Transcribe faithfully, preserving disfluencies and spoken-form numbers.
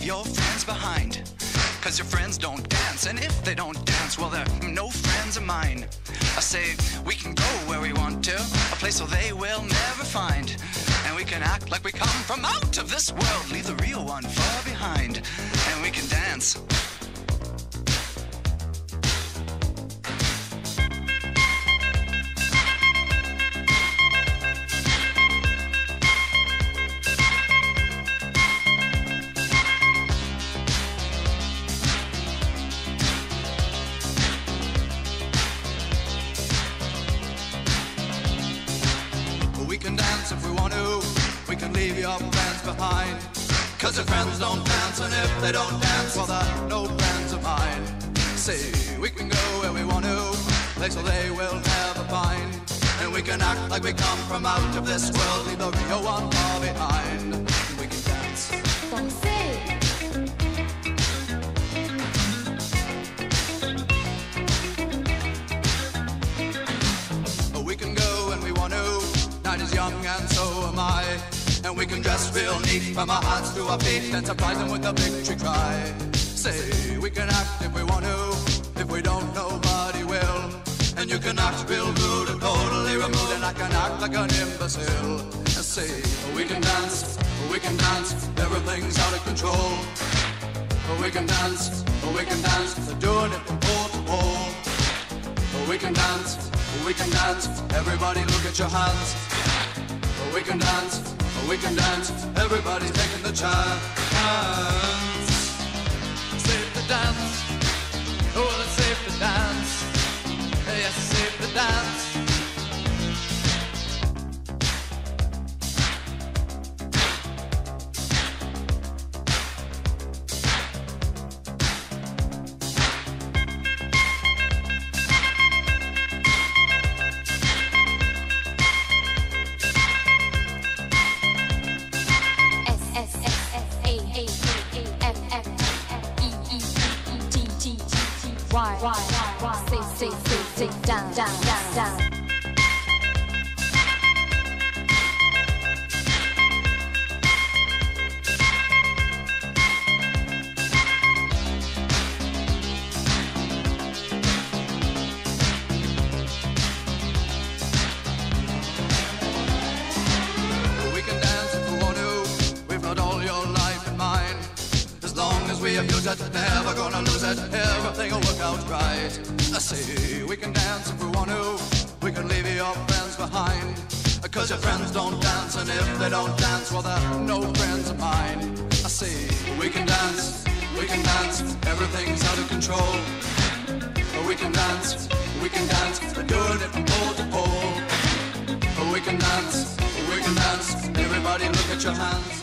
your friends behind. Cause your friends don't dance, and if they don't dance, well, they're no friends of mine. I say, we can go where we want to, a place where they will never find. And we can act like we come from out of this world, leave the real one far behind. And we can dance. We can dance if we want to, we can leave your friends behind. Cause your friends don't dance, and if they don't dance, well, they're no friends of mine. See, we can go where we want to, place where they will never find. And we can act like we come from out of this world, leave the real one far behind. We can dance. We can go when we want to, night is young and so am I. And we can dress real neat from our hands to our feet and surprise them with a victory cry. Say, we can act if we want to, if we don't, nobody will. And you can act real rude and totally removed, and I can act like an imbecile. And say, we can dance, we can dance, everything's out of control. We can dance, we can dance, they're doing it from pole to pole. We can dance, we can dance, everybody look at your hands. We can dance, we can dance, everybody's taking the chance. Safe to dance, oh, it's safe to dance. Yes, it's safe to dance. Why, why, why, say, say, say, say, down, down, down, down. We can dance if we want to, we've got all your life in mind. As long as we abuse it, never gonna lose it, everything will work out right. I say, we can dance if we want to, we can leave your friends behind. Cause your friends don't dance, and if they don't dance, well, they're no friends of mine. I say, we can dance, we can dance, everything's out of control. We can dance, we can dance, they're doing it from pole to pole. We can dance, we can dance, everybody look at your hands.